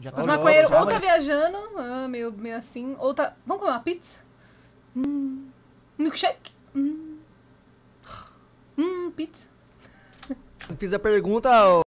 Já tá Os louco, maconheiros já, ou tá mas- viajando, meio assim, ou tá... Vamos comer uma pizza? Milkshake? Pizza. Fiz a pergunta,